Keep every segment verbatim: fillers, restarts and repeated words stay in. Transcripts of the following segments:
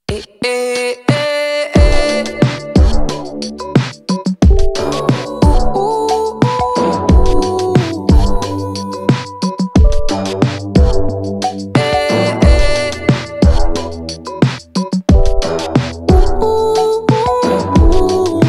Eh, eh, eh, eh. Ooh, ooh, ooh. Eh, eh. Ooh, ooh.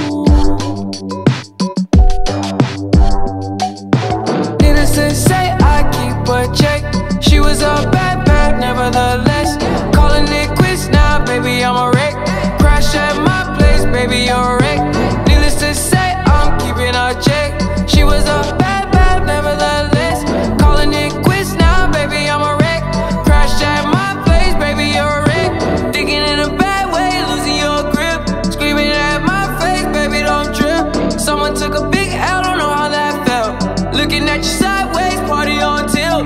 Needless to say, I keep a check. She was a bad, bad, nevertheless. Calling it quits now, baby, I'm a wreck. Crash at my place, baby, you're a wreck. Needless to say, I'm keeping a check. She was a bad, bad, nevertheless. Calling it quits now, baby, I'm a wreck. Crash at my place, baby, you're a wreck. Thinking in a bad way, losing your grip. Screaming at my face, baby, don't trip. Someone took a big L, don't know how that felt. Looking at you sideways, party on tilt.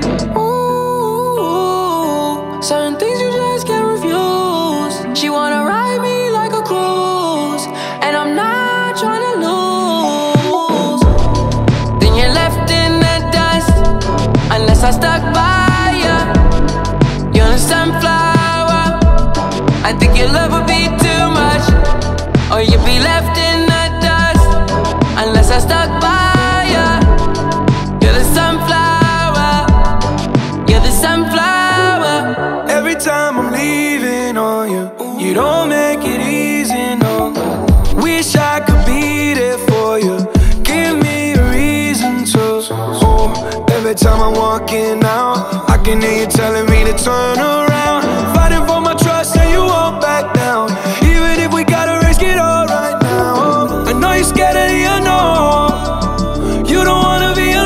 Certain things you just can't refuse. She wanna ride me like a cruise, and I'm not trying to lose. Then you're left in the dust, unless I stuck by ya. You're a sunflower. I think your love would be too much, or you'd be left in the dust, unless I stuck by ya. You're the sunflower. You're the sunflower. Every time I'm leaving on you, you don't make it easy, no. Wish I could be there for you. Give me a reason to. Oh, every time I'm walking out, I can hear you telling me to turn around. Fighting for my trust and you won't back down. Even if we gotta risk it all right now. I know you're scared of the unknown. You don't wanna be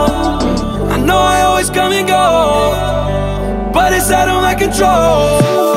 alone. I know I always come and go, but it's out of my control.